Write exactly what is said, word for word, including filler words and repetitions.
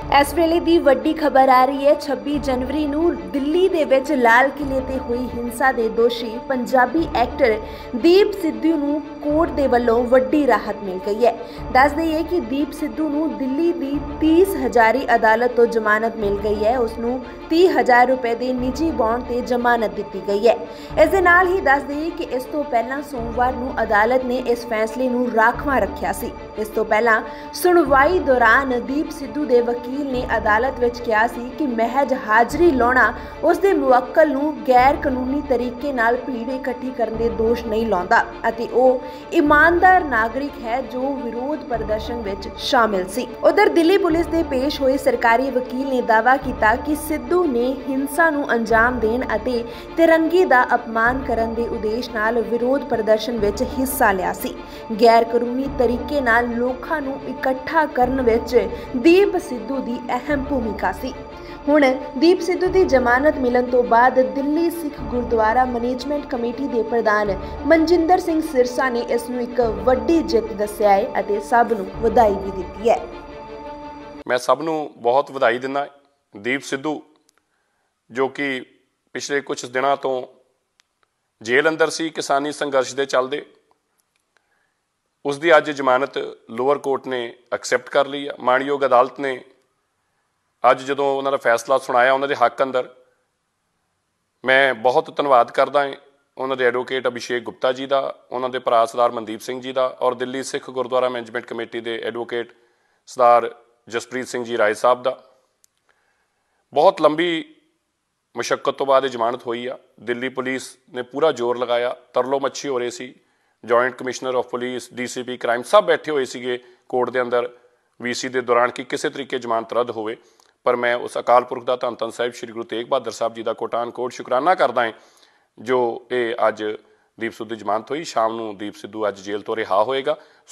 इस वेले दी वड्डी खबर आ रही है। छब्बी जनवरी नूं दिल्ली दे विच लाल किले ते हुई हिंसा दे दोषी पंजाबी एक्टर दीप सिद्धू नूं कोर्ट दे वल्लों वड्डी राहत मिल गई है। दस दईए कि दीप सिद्धू नूं दिल्ली दी तीस हजारी अदालत तो जमानत मिल गई है। उसनूं तीस हजार रुपए दे निजी बॉन्ड ते जमानत दित्ती गई है। इस दे नाल ही दस दईए कि इस तो पहलां सोमवार नूं अदालत ने इस फैसले नूं राखवां रखिया सी। इस तो पहलां सुनवाई दौरान दीप सिद्धू दे वकील ने अदालत विच कहा सी कि महज हाजरी लाउणा उस दे मुवक्कल नूं गैर कानूनी तरीके नाल भीड़ इकट्ठी करन दे दोष नहीं लाउंदा अते ओह ईमानदार नागरिक है जो विरोध प्रदर्शन विच शामिल सी। उधर दिल्ली पुलिस दे पेश होए सरकारी वकील ने दावा किया कि सिद्धू ने हिंसा नूं अंजाम देण अते तिरंगे दा अपमान करन दे उद्देश नाल विरोध प्रदर्शन विच हिस्सा लिया सी। गैर कानूनी तरीके नाल लोकां नूं इकट्ठा करन विच दीप सिद्धू दी अहम भूमिका सी। हुण दीप सिद्धू की जमानत मिलन तो बाद दिल्ली सिख गुरुद्वारा मैनेजमेंट कमेटी के प्रधान मनजिंदर सिंह सिरसा ने इसनूं एक वड्डी जित दस्सिया है अते सब नूं वधाई भी दित्ती है। मैं सब नूं बहुत वधाई दिंदा। दीप सिद्धू जो कि पिछले कुछ दिनों तो जेल अंदर सी किसानी संघर्ष के चलते, उसकी अज जमानत लोअर कोर्ट ने एक्सैप्ट कर ली है। माणयोग अदालत ने अज जो उन्होंने फैसला सुनाया उन्होंने हक अंदर मैं बहुत धन्यवाद करदा है उन्होंने एडवोकेट अभिषेक गुप्ता जी का, उन्होंने भरा सरदार मनदीप सिंह जी का और दिल्ली सिख गुरुद्वारा मैनेजमेंट कमेटी के एडवोकेट सरदार जसप्रीत सिंह जी राय साहब का। बहुत लंबी मुशक्कत तो बाद जमानत हुई आ। दिल्ली पुलिस ने पूरा जोर लगाया, तरलो मच्छी हो रही सी। Joint commissioner of police, D C P crime सब बैठे हुए थे कोर्ट के अंदर वी सी के दौरान कि किसी तरीके जमानत रद्द होवे। पर मैं उस अकाल पुरख का धन धन साहिब श्री गुरु तेग बहादुर साहब जी का कोटान कोट शुकराना करदा है जो ये अज दीप सिद्धू की जमानत हुई। शाम को दीप सिद्धू अज जेल तो रिहा होएगा।